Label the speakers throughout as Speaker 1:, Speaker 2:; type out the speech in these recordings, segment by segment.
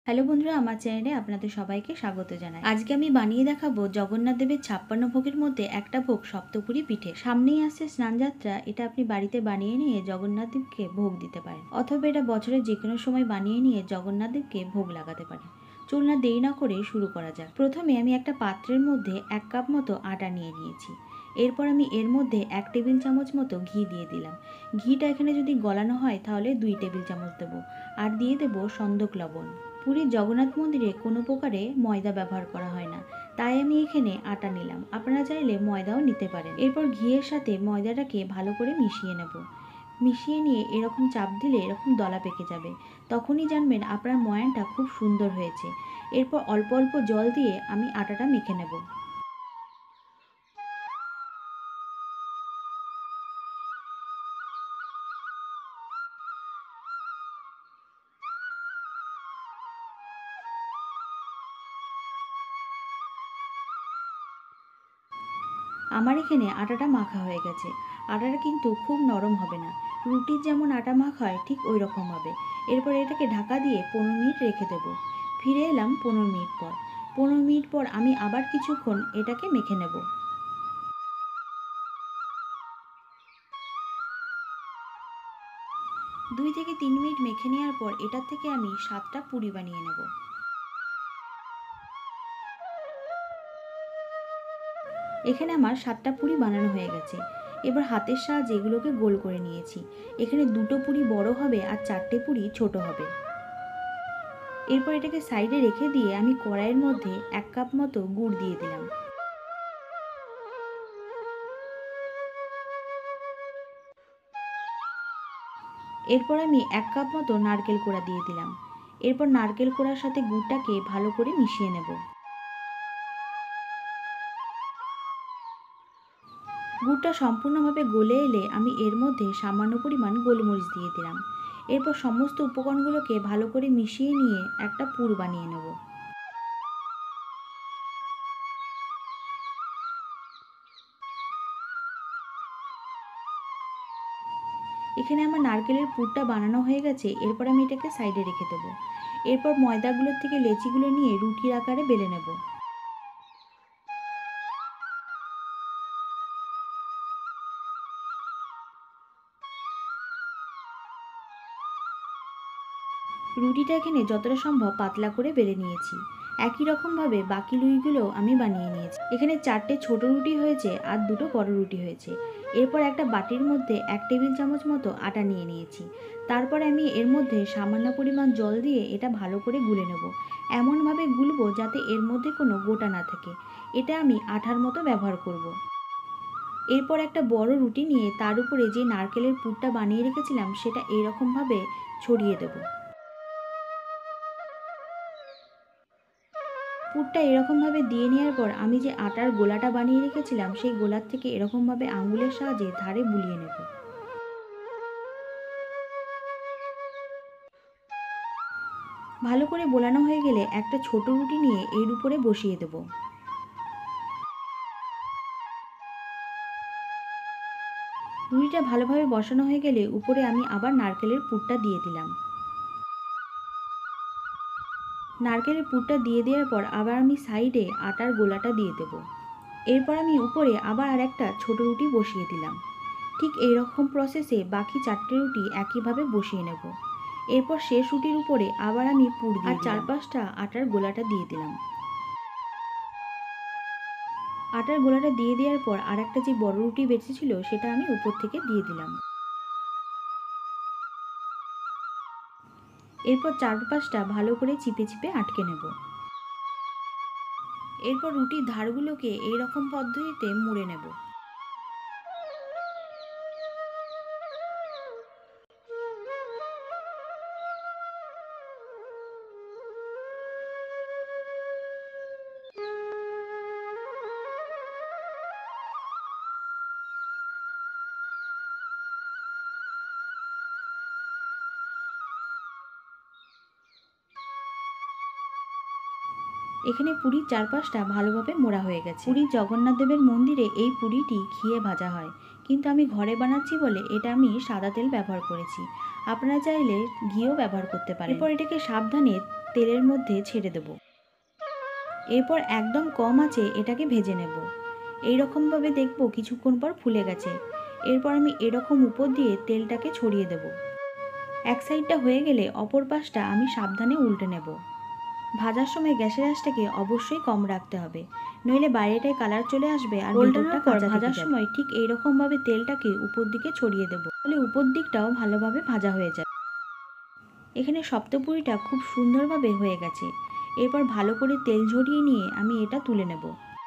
Speaker 1: Hello বন্ধুরা, আমার চ্যানেলে আপনাদের সবাইকে স্বাগত জানাই। আজকে আমি বানিয়ে দেখাবো জগন্নাথ দেবের 56 ভোগের মধ্যে একটা ভোগ সপ্তপুরী পিঠে। সামনেই আসছে স্নানযাত্রা, এটা আপনি বাড়িতে বানিয়ে নিয়ে জগন্নাথ দেবকে ভোগ দিতে পারেন, অথবা এটা বছরের যে কোনো সময় বানিয়ে নিয়ে জগন্নাথ দেবকে ভোগ লাগাতে পারেন। চলুন না দেরি না করে শুরু করা যাক। প্রথমে আমি একটা পাত্রের মধ্যে 1 কাপ মতো আটা নিয়ে নিয়েছি। এরপর আমি এর মধ্যে 1 টেবিল চামচ মতো ঘি দিয়ে দিলাম। ঘিটা এখানে যদি গলানো হয় তাহলে 2 টেবিল চামচ দেবো, আর দিয়ে দেবো সন্দক লবণ। পুরীর জগন্নাথ মন্দিরে কোনো প্রকারে ময়দা ব্যবহার করা হয় না, তাই আমি এখানে আটা নিলাম। আপনারা চাইলে ময়দাও নিতে পারেন। এরপর ঘিয়ের সাথে ময়দাটাকে ভালো করে মিশিয়ে নেব। মিশিয়ে নিয়ে এরকম চাপ দিলে এরকম দলা পেকে যাবে, তখনই জানবেন আপনার ময়ানটা খুব সুন্দর হয়েছে। এরপর অল্প অল্প জল দিয়ে আমি আটাটা মেখে নেব। আমার এখানে আটাটা মাখা হয়ে গেছে। আটাটা কিন্তু খুব নরম হবে না, রুটির যেমন আটা মাখা হয় ঠিক ওই রকম হবে। এরপর এটাকে ঢাকা দিয়ে 15 মিনিট রেখে দেবো। ফিরে এলাম 15 মিনিট পর। 15 মিনিট পর আমি আবার কিছুক্ষণ এটাকে মেখে নেব। 2 থেকে 3 মিনিট মেখে নেওয়ার পর এটার থেকে আমি 7টা পুরি বানিয়ে নেব। এখানে আমার 7টা পুরি বানানো হয়ে গেছে। এবার হাতের সাহায্যে এগুলোকে গোল করে নিয়েছি। এখানে 2টো পুরি বড় হবে আর 4টে পুরি ছোট হবে। এরপর এটাকে সাইডে রেখে দিয়ে আমি কড়াইয়ের মধ্যে 1 কাপ মতো গুড় দিয়ে দিলাম। এরপর আমি 1 কাপ মতো নারকেল কোড়া দিয়ে দিলাম। এরপর নারকেল কোড়ার সাথে গুড়টাকে ভালো করে মিশিয়ে নেব। গুড়টা সম্পূর্ণভাবে গলে এলে আমি এর মধ্যে সামান্য পরিমাণ গোলমরিচ দিয়ে দিলাম। এরপর সমস্ত উপকরণগুলোকে ভালো করে মিশিয়ে নিয়ে একটা পুর বানিয়ে নেব। এখানে আমার নারকেলের পুরটা বানানো হয়ে গেছে। এরপর আমি এটাকে সাইডে রেখে দেবো। এরপর ময়দাগুলোর থেকে লেচিগুলো নিয়ে রুটির আকারে বেলে নেব। রুটিটা এখানে যতটা সম্ভব পাতলা করে বেলে নিয়েছি। একই রকমভাবে বাকি লুইগুলো আমি বানিয়ে নিয়েছি। এখানে 4টে ছোট রুটি হয়েছে আর 2টো বড় রুটি হয়েছে। এরপর একটা বাটির মধ্যে 1 টেবিল চামচ মতো আটা নিয়ে নিয়েছি। তারপরে আমি এর মধ্যে সামান্য পরিমাণ জল দিয়ে এটা ভালো করে গুলে নেব। এমনভাবে গুলবো যাতে এর মধ্যে কোনো গোটা না থাকে। এটা আমি আঠার মতো ব্যবহার করব। এরপর একটা বড় রুটি নিয়ে তার উপরে যে নারকেলের পুরটা বানিয়ে রেখেছিলাম সেটা এইরকমভাবে ছড়িয়ে দেবো। পুরটা এরকমভাবে দিয়ে নেওয়ার পর আমি যে আটার গোলাটা বানিয়ে রেখেছিলাম সেই গোলার থেকে এরকমভাবে আঙুলের সাহায্যে ধারে বুলিয়ে নেব। ভালো করে বোলানো হয়ে গেলে একটা ছোট রুটি নিয়ে এর উপরে বসিয়ে দেব। রুটিটা ভালোভাবে বসানো হয়ে গেলে উপরে আমি আবার নারকেলের পুরটা দিয়ে দিলাম। নারকেলের পুরটা দিয়ে দেওয়ার পর আবার আমি সাইডে আটার গোলাটা দিয়ে দেব। এরপর আমি উপরে আবার আরেকটা ছোট রুটি বসিয়ে দিলাম। ঠিক এই রকম প্রসেসে বাকি 4টে রুটি একইভাবে বসিয়ে নেব। এরপর শেষ রুটির উপরে আবার আমি পুর দিয়ে আর 4-5টা আটার গোলাটা দিয়ে দিলাম। আটার গোলাটা দিয়ে দেওয়ার পর আর একটা যে বড় রুটি বেঁচেছিল সেটা আমি উপর থেকে দিয়ে দিলাম। এরপর 4-5টা ভালো করে চিপে চিপে আটকে নেব। এরপর রুটির ধারগুলোকে এই রকম পদ্ধতিতে মুড়ে নেব। এখানে পুরীর 4-5টা ভালোভাবে মোড়া হয়ে গেছে। পুরীর জগন্নাথ দেবের মন্দিরে এই পুরিটি ঘিয়ে ভাজা হয়, কিন্তু আমি ঘরে বানাচ্ছি বলে এটা আমি সাদা তেল ব্যবহার করেছি। আপনারা চাইলে ঘিও ব্যবহার করতে পারেন। এরপর এটাকে সাবধানে তেলের মধ্যে ছেড়ে দেব। এরপর একদম কম আঁচে এটাকে ভেজে নেব। এই রকমভাবে দেখব কিছুক্ষণ পর ফুলে গেছে। এরপর আমি এরকম উপর দিয়ে তেলটাকে ছড়িয়ে দেব। এক সাইডটা হয়ে গেলে অপর পাশটা আমি সাবধানে উল্টে নেব। ভাজার সময় গ্যাসের আঁচটাকে অবশ্যই কম রাখতে হবে, নইলে বাইরেটায় কালার চলে আসবে আর ভেতরটা কাঁচা ভাজার সময় ঠিক এইরকমভাবে তেলটাকে উপর দিকে ছড়িয়ে দেব, তাহলে উপর দিকটাও ভালোভাবে ভাজা হয়ে যাবে। এখানে সপ্তপুরিটা খুব সুন্দরভাবে হয়ে গেছে। এরপর ভালো করে তেল ঝরিয়ে নিয়ে আমি এটা তুলে নেব।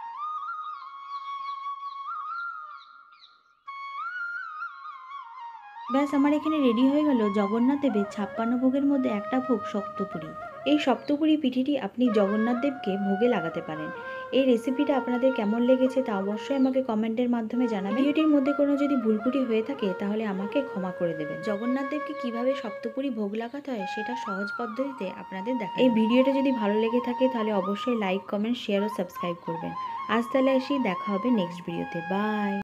Speaker 1: ব্যাস, আমার এখানে রেডি হয়ে গেল জগন্নাথ দেবের 56 ভোগের মধ্যে একটা ভোগ সপ্তপুরি। এই সপ্তপুরি পিঠেটি আপনি জগন্নাথ দেবকে ভোগে লাগাতে পারেন। এই রেসিপিটা আপনাদের কেমন লেগেছে তা অবশ্যই আমাকে কমেন্টের মাধ্যমে জানাবেন। ভিডিওটির মধ্যে কোনো যদি ভুলকুটি হয়ে থাকে তাহলে আমাকে ক্ষমা করে দেবেন। জগন্নাথ দেবকে কীভাবে সপ্তপুরি ভোগ লাগাতে হয় সেটা সহজ পদ্ধতিতে আপনাদের দেখা। এই ভিডিওটা যদি ভালো লেগে থাকে তাহলে অবশ্যই লাইক, কমেন্ট, শেয়ার ও সাবস্ক্রাইব করবেন। আজ তাহলে আসি, দেখা হবে নেক্সট ভিডিওতে। বাই।